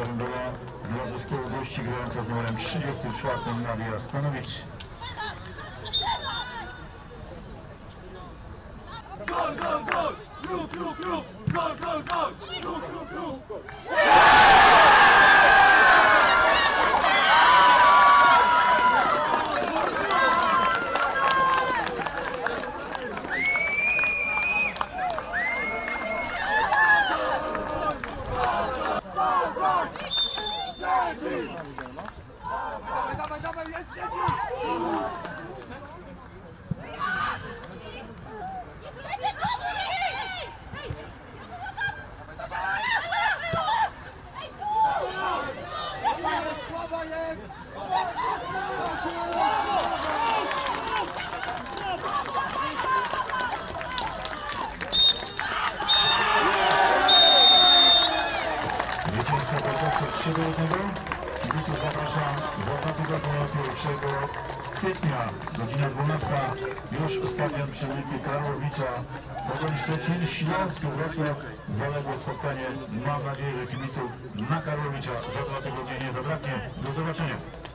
Karambela dla zespołu gości grająca z numerem 34 Nadia Stanowicz. Gol, gol, gol! Ruch, ruch, ruch! Gol, gol, gol! Ruch, ruch, ruch! Dawaj, dawaj, dawaj, jedź, jedź! Zwycięstwo Polsce 3-1. Kibiców zapraszam za 2 tygodnie 1 kwietnia, godzina 12. Już stadion przy ulicy Karłowicza. Pogoń Szczecin, Śląsk, Wrocław. Zaległe spotkanie. Mam nadzieję, że kibiców na Karłowicza za 2 tygodnie nie zabraknie. Do zobaczenia.